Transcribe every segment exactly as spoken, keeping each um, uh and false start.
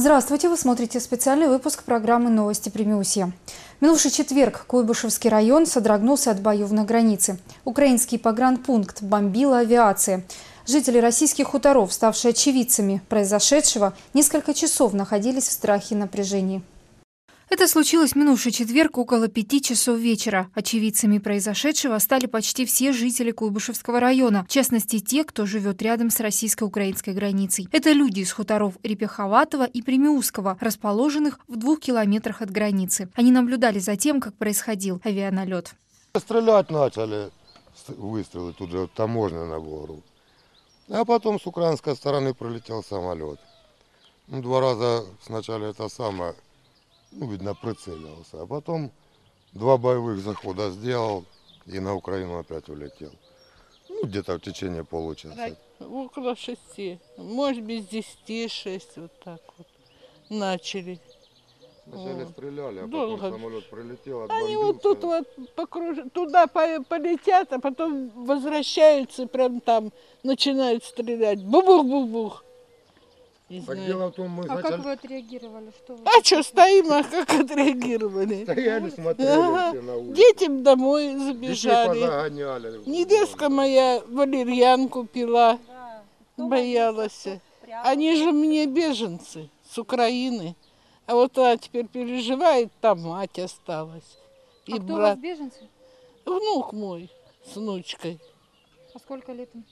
Здравствуйте, вы смотрите специальный выпуск программы «Новости Примеусья». Минувший четверг Куйбышевский район содрогнулся от боев на границе. Украинский погранпункт бомбила авиация. Жители российских хуторов, ставшие очевидцами произошедшего, несколько часов находились в страхе и напряжении. Это случилось в минувший четверг около пяти часов вечера. Очевидцами произошедшего стали почти все жители Куйбышевского района, в частности те, кто живет рядом с российско-украинской границей. Это люди из хуторов Репеховатого и Примеусского, расположенных в двух километрах от границы. Они наблюдали за тем, как происходил авианалет. Стрелять начали, выстрелы тут же таможня на гору. А потом с украинской стороны прилетел самолет. Ну, два раза сначала это самое... Ну, видно, прицелился. А потом два боевых захода сделал и на Украину опять улетел. Ну, где-то в течение получаса. Около шести. Может быть, десяти, шесть. Вот так вот. Начали. Вначале стреляли, а Долго. потом самолет прилетел, Они отбомбился. вот тут вот покружат, туда полетят, а потом возвращаются, прям там начинают стрелять. Бу-бух-бу-бух. Так дело в том, мы А сначала... как вы отреагировали? Что вы... А что, стоим, а как отреагировали? Стояли, смотрели Ага. все на улице. Детям домой Детей забежали. позагоняли. Недеска моя валерьянку пила, Да. боялась. Они же мне беженцы с Украины. А вот она теперь переживает, там мать осталась. И А кто у брат, вас беженцы? внук мой с внучкой. А сколько лет им?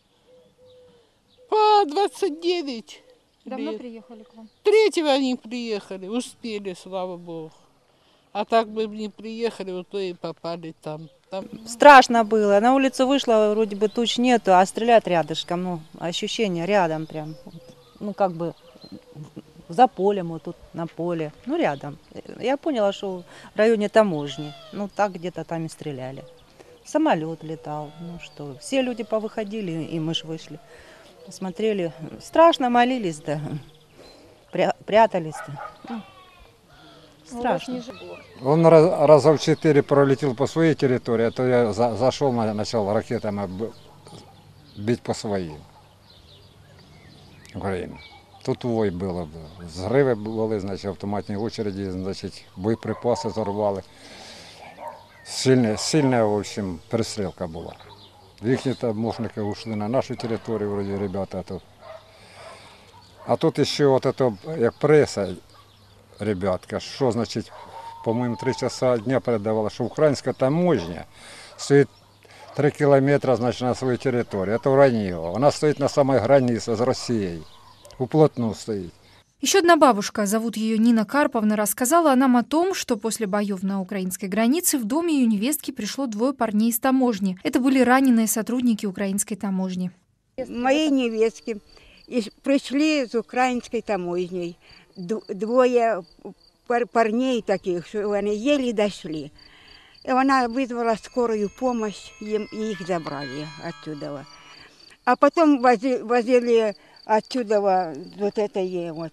По двадцать девять Давно лет. приехали к вам? Третьего они приехали, успели, слава богу. А так бы не приехали, вот то и попали там. там... Страшно было. На улицу вышла, вроде бы туч нету, а стрелять рядышком. Ну, ощущение рядом прям. Ну, как бы за полем, вот тут на поле. Ну, рядом. Я поняла, что в районе таможни. Ну, так где-то там и стреляли. Самолет летал. Ну что, все люди повыходили, и мы ж вышли. Посмотрели. Страшно, молились, да. Прятались-то. Ну, страшно. Он раз, раза в четыре пролетел по своей территории, а то я за, зашел, начал ракетами бить по своим. Украине. Тут вой было, взриви були, значить, автоматні очереди, значить, боєприпаси зарвали. Сильна, сильна, в общем, перестрілка була. Їхні таможники ушли на нашу територію, вроді, ребята. Тут. А тут ще от это, як преса, ребятка, що, значить, по-моєму, три часа дня передавала, що українська таможня стоїть три кілометри, значить, на своїй території. Це вранье. Вона стоїть на самой границе з Росією. Уплотну стоит. Еще одна бабушка, зовут ее Нина Карповна, рассказала нам о том, что после боев на украинской границе в доме ее невестки пришло двое парней из таможни. Это были раненые сотрудники украинской таможни. Моей невестки пришли с украинской таможней. Двое парней таких, что они еле дошли. И она вызвала скорую помощь, им, и их забрали оттуда. А потом возили отсюда вот этой вот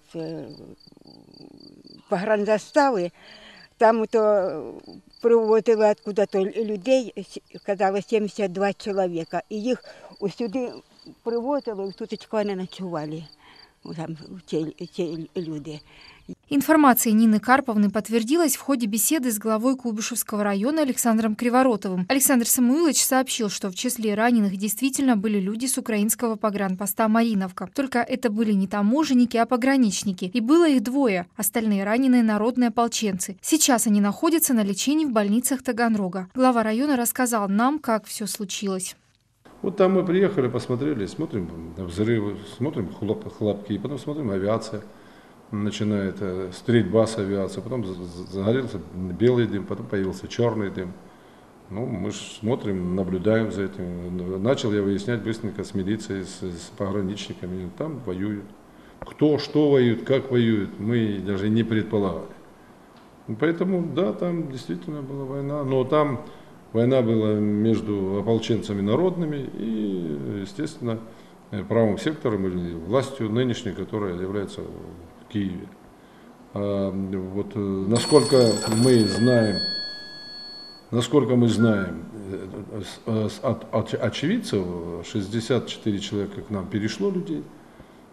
погранзаставы, там то привозили откуда-то людей, казалось, семьдесят два человека, и их сюда привозили, и тут они ночевали, там те, те люди. Информация Нины Карповны подтвердилась в ходе беседы с главой Куйбышевского района Александром Криворотовым. Александр Самуилович сообщил, что в числе раненых действительно были люди с украинского погранпоста Мариновка. Только это были не таможенники, а пограничники. И было их двое. Остальные раненые народные ополченцы. Сейчас они находятся на лечении в больницах Таганрога. Глава района рассказал нам, как все случилось. Вот там мы приехали, посмотрели, смотрим взрывы, смотрим хлоп, хлопки, потом смотрим авиация. Начинает стрельба с авиации, потом загорелся белый дым, потом появился черный дым. Ну, мы же смотрим, наблюдаем за этим. Начал я выяснять быстренько с милицией, с, с пограничниками. Там воюют. Кто, что воюет, как воюет, мы даже не предполагали. Поэтому, да, там действительно была война. Но там война была между ополченцами народными и, естественно, правым сектором или властью нынешней, которая является в Киеве. А вот насколько мы знаем, насколько мы знаем от, от очевидцев, шестьдесят четыре человека к нам перешло людей,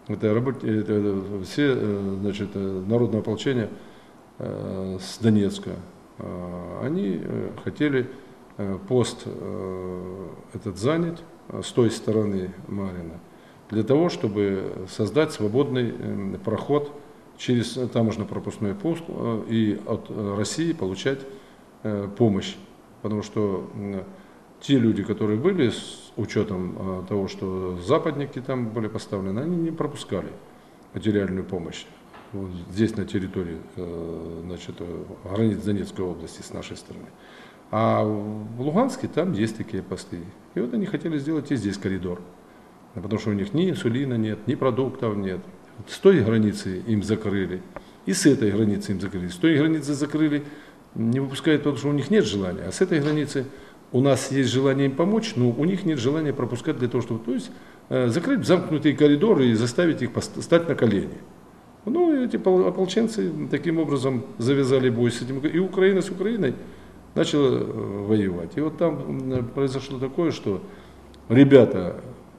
это, работ... это все, значит, народное ополчение с Донецка, они хотели пост этот занять с той стороны Марьина, для того, чтобы создать свободный проход через таможенно-пропускной пункт и от России получать помощь. Потому что те люди, которые были, с учетом того, что западники там были поставлены, они не пропускали материальную помощь вот здесь, на территории, значит, границ Донецкой области с нашей стороны. А в Луганске там есть такие посты. И вот они хотели сделать и здесь коридор. Потому что у них ни инсулина нет, ни продуктов нет. С той границы им закрыли, и с этой границы им закрыли. С той границы закрыли, не выпускают, потому что у них нет желания. А с этой границы у нас есть желание им помочь, но у них нет желания пропускать для того, чтобы, то есть, закрыть замкнутые коридоры и заставить их стать на колени. Ну, и эти ополченцы таким образом завязали бой с этим. И Украина с Украиной начала воевать. И вот там произошло такое, что ребята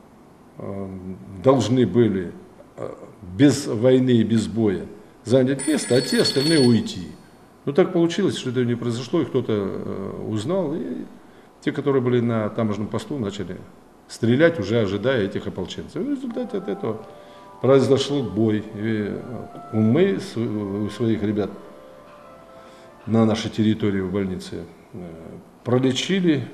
должны были без войны и без боя занять место, а те остальные уйти. Ну так получилось, что это не произошло, и кто-то узнал, и те, которые были на таможенном посту, начали стрелять, уже ожидая этих ополченцев. И в результате от этого произошел бой. И мы у своих ребят на нашей территории в больнице пролечили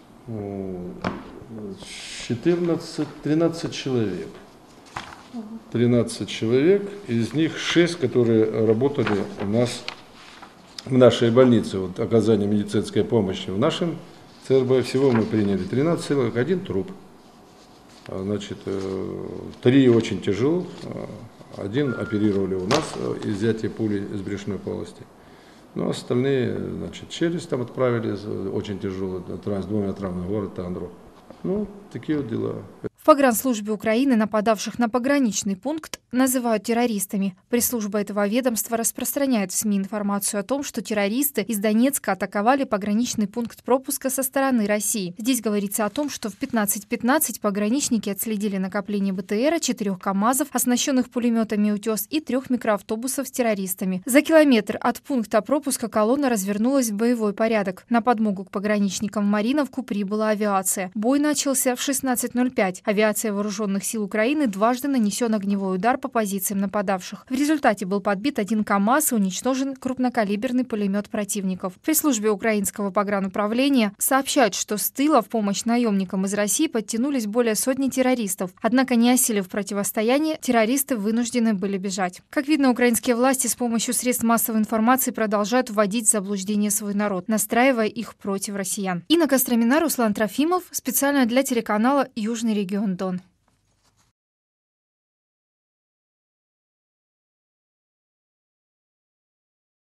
четырнадцать-тринадцать человек. тринадцать человек, из них шесть, которые работали у нас в нашей больнице, вот, оказание медицинской помощи. В нашем ЦРБ всего мы приняли тринадцать человек, один труп. Значит, три очень тяжело, один оперировали у нас, изъятие пули из брюшной полости. Ну, остальные, значит, челюсть там отправили, очень тяжело, с двумя травмами, город Тандро. Ну, такие вот дела. В погранслужбе Украины нападавших на пограничный пункт называют террористами. Пресс-служба этого ведомства распространяет в СМИ информацию о том, что террористы из Донецка атаковали пограничный пункт пропуска со стороны России. Здесь говорится о том, что в пятнадцать пятнадцать пограничники отследили накопление БТРа, четырех КАМАЗов, оснащенных пулеметами «Утес», и трех микроавтобусов с террористами. За километр от пункта пропуска колонна развернулась в боевой порядок. На подмогу к пограничникам в Мариновку прибыла авиация. Бой начался в шестнадцать ноль пять. Авиация вооруженных сил Украины дважды нанесен огневой удар по позициям нападавших. В результате был подбит один КАМАЗ и уничтожен крупнокалиберный пулемет противников. В пресс-службе украинского погрануправления сообщают, что с тыла в помощь наемникам из России подтянулись более сотни террористов. Однако, не осилив противостояние, террористы вынуждены были бежать. Как видно, украинские власти с помощью средств массовой информации продолжают вводить в заблуждение свой народ, настраивая их против россиян. Инна Костромина, Руслан Трофимов. Специально для телеканала «Южный регион Дон».